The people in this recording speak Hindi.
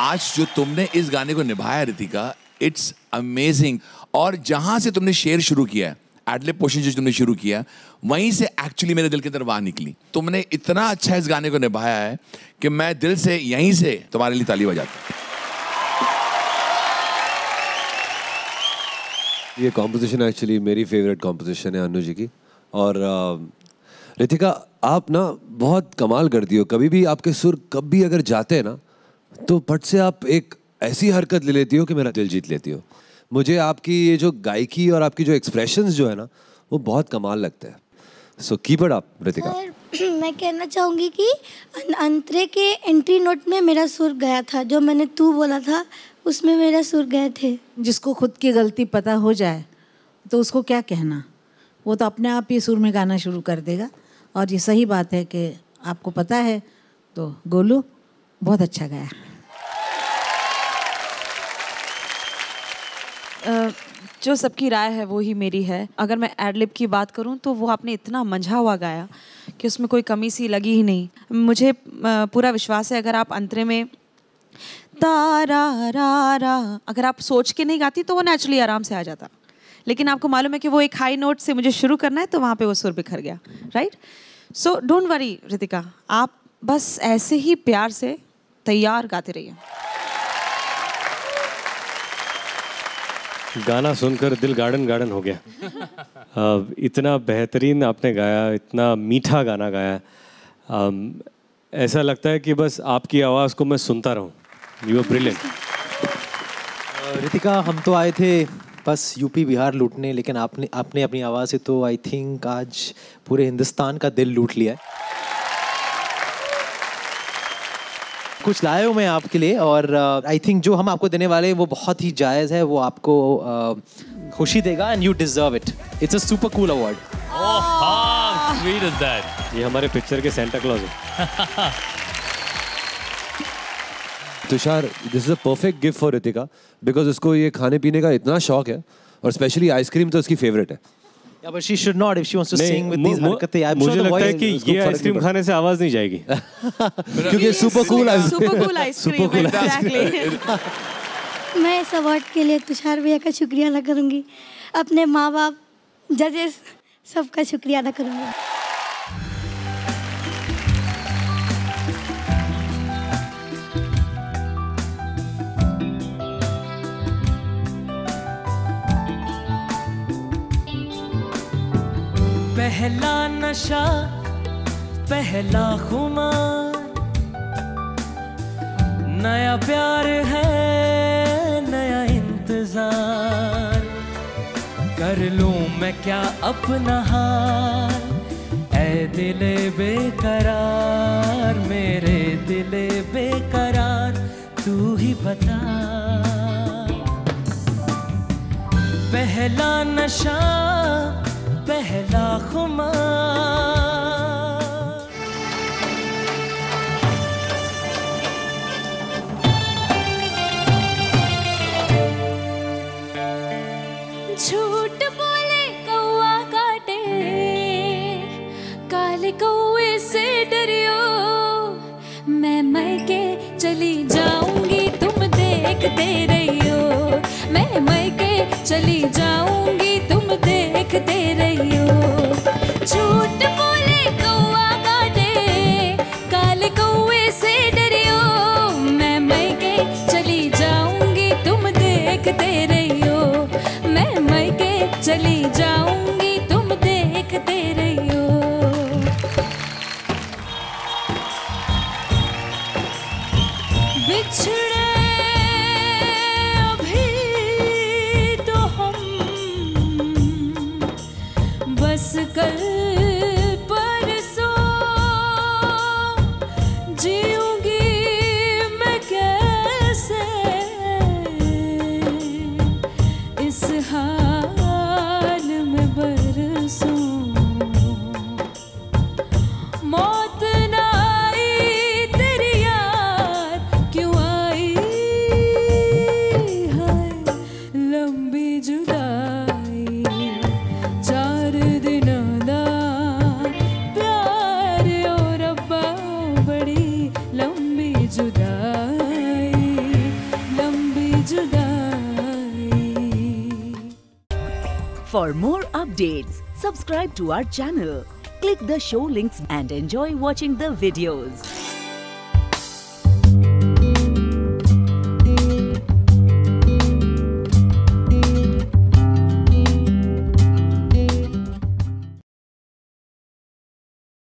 आज जो तुमने इस गाने को निभाया रितिका, इट्स अमेजिंग। और जहां से तुमने शेर शुरू किया है, एडलिप पोर्शन जो तुमने शुरू किया, वहीं से एक्चुअली मेरे दिल के अंदर वाह निकली। तुमने इतना अच्छा इस गाने को निभाया है कि मैं दिल से यहीं से तुम्हारे लिए ताली बजाता हूं। ये कॉम्पोजिशन एक्चुअली मेरी फेवरेट कॉम्पोजिशन है अनु जी की। और रितिका, आप ना बहुत कमाल करती हो। कभी भी आपके सुर कभी अगर जाते हैं ना, तो पट से आप एक ऐसी हरकत ले लेती हो कि मेरा दिल जीत लेती हो। मुझे आपकी ये जो गायकी और आपकी जो एक्सप्रेशंस जो है ना, वो बहुत कमाल लगते हैं। So keep it up Ritika. मैं कहना चाहूँगी कि अंतरे के एंट्री नोट में मेरा सुर गया था, जो मैंने तू बोला था उसमें मेरा सुर गए थे। जिसको खुद की गलती पता हो जाए तो उसको क्या कहना, वो तो अपने आप ही सुर में गाना शुरू कर देगा। और ये सही बात है कि आपको पता है, तो गोलू बहुत अच्छा गाया। जो सबकी राय है वो ही मेरी है। अगर मैं एडलिप की बात करूं तो वो आपने इतना मंझा हुआ गाया कि उसमें कोई कमी सी लगी ही नहीं। मुझे पूरा विश्वास है अगर आप अंतरे में तारा रा रा अगर आप सोच के नहीं गाती तो वो नेचुरली आराम से आ जाता, लेकिन आपको मालूम है कि वो एक हाई नोट से मुझे शुरू करना है, तो वहाँ पे वो सुर बिखर गया। Right, so don't worry Ritika, आप बस ऐसे ही प्यार से तैयार गाते रहिए। गाना सुनकर दिल गार्डन गार्डन हो गया। इतना बेहतरीन आपने गाया, इतना मीठा गाना गाया। ऐसा लगता है कि बस आपकी आवाज़ को मैं सुनता रहूं। You are brilliant. रितिका, हम तो आए थे बस यूपी बिहार लूटने, लेकिन आपने अपनी आवाज़ से तो आई थिंक आज पूरे हिंदुस्तान का दिल लूट लिया है। कुछ लाए हो मैं आपके लिए, और आई थिंक जो हम आपको देने वाले हैं वो बहुत ही जायज़ है, वो आपको खुशी देगा and you deserve it. It's a super cool award. Sweet is that. ये हमारे पिक्चर के सेंटा क्लॉज है। Tushar, this is a perfect gift for Ritika, because उसको ये खाने पीने का इतना शौक है, और स्पेशली आइसक्रीम तो उसकी फेवरेट है। Yeah, but she should not if she wants to sing with these हरकतें। मुझे लगता है कि ये आइसक्रीम खाने से आवाज नहीं जाएगी। क्योंकि सुपर कूल आइसक्रीम। मैं इस अवार्ड के लिए तुषार भैया का शुक्रिया अदा करूँगी, अपने माँ बाप, जजेस, सबका शुक्रिया अदा करूँगी। पहला नशा पहला खुमार, नया प्यार है नया इंतजार, कर लूं मैं क्या अपना हाल, ऐ दिले बेकरार, मेरे दिले बेकरार, तू ही बता। पहला नशा पहला खुमार। झूठ बोले कौआ काटे, काले कौए से डरियो, मैं मैके चली जाऊंगी तुम देखते रहियो, मैं मैके चली जाऊंगी तुम देखते रहियो। झूठ बोले कौआ काटे, काले कौए से डरियो, मैं मैके चली जाऊंगी तुम देखते रहियो, मैं मैके चली जाऊंगी तुम देखते रहियो। बिछड़े अभी तो हम, बस कल परसों जीऊंगी मैं कैसे इस हाल में बरसों। मौत ना आई तेरी याद क्यों आई, हाय लंबी जुदाई, 4 दिन दा जुदाई। For more updates, subscribe to our channel, click the show links and enjoy watching the videos.